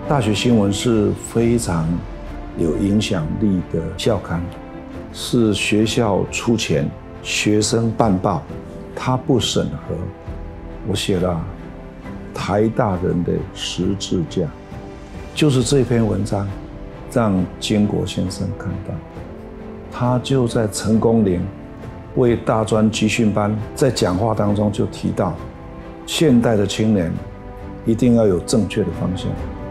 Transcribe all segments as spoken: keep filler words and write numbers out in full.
大学新闻是非常有影响力的校刊，是学校出钱，学生办报，他不审核。我写了台大人的十字架，就是这篇文章让经国先生看到，他就在成功岭为大专集训班在讲话当中就提到，现代的青年一定要有正确的方向。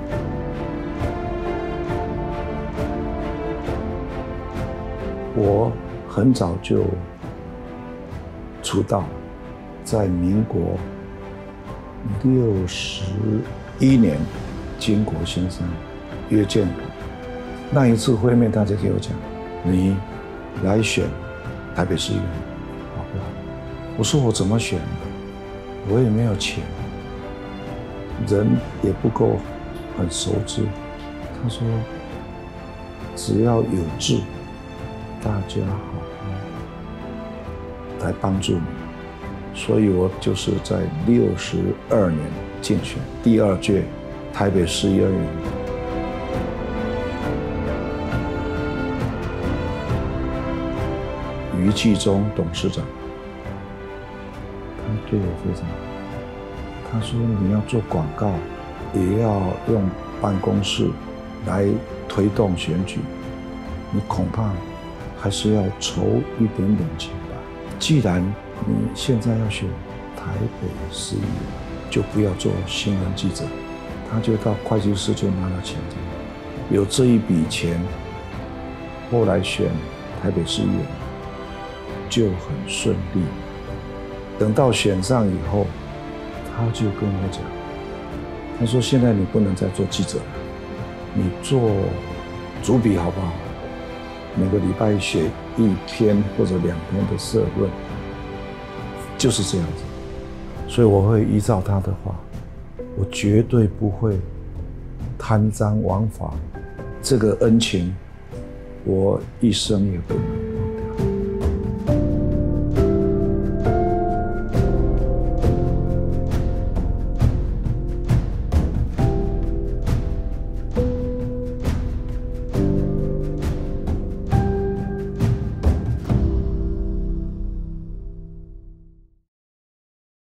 我很早就出道，在民国六十一年，经国先生约见我。那一次会面，大家给我讲，你来选台北市议员，好不好？我说我怎么选？我也没有钱，人也不够很熟知。他说，只要有志，大家好来帮助你。所以我就是在六十二年竞选第二届台北市议员。余纪忠董事长，他对我非常好。他说你要做广告，也要用办公室来推动选举，你恐怕还是要筹一点点钱吧。既然你现在要选台北市议员，就不要做新闻记者。他就到会计师就拿了钱，有这一笔钱，后来选台北市议员就很顺利。等到选上以后，他就跟我讲，他说现在你不能再做记者了，你做主笔好不好？每个礼拜写一篇或者两篇的社论，就是这样子。所以我会依照他的话，我绝对不会贪赃枉法，这个恩情我一生也不能。